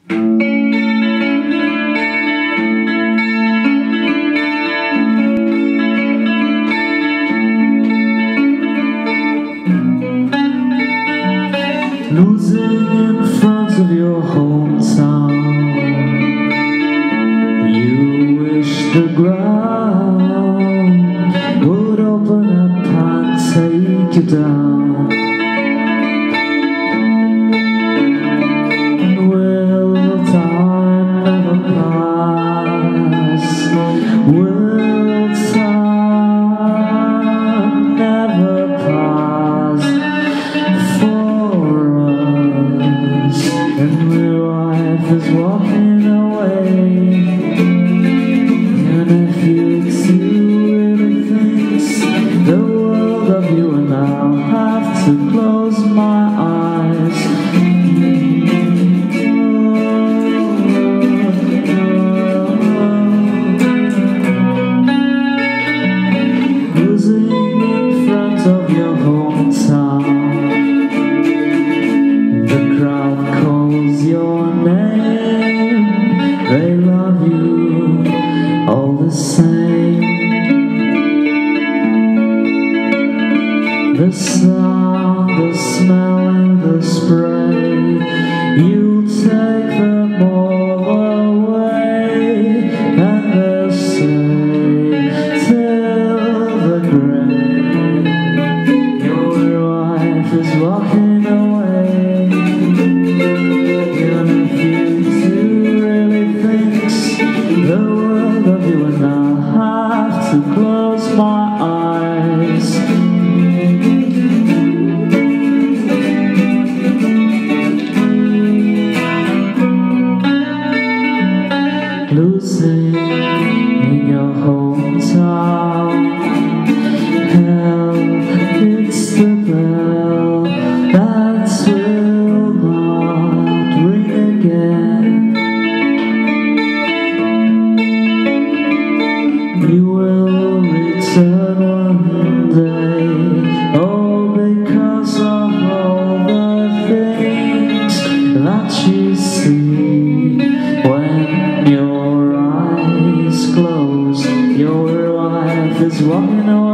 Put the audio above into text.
Losing in front of your hometown, you wish the ground would open up and take you down. Will time never pass? Will time never pass for us? And my wife is walking away. And if you two really thinks the world of you, and I'll have to close my eyes. Losing in front of your hometown, the crowd calls your name. They love you all the same. The sound, the smell and the spray, you take them all away. And they'll say till the grave, your wife is walking away. And if you two really thinks the world of you, and I'll have to close my eyes. Losing in your hometown, hell, it's the bell that will not ring again. You will return one day, oh, because of all the things that you see when your eyes close. Your wife is walking away.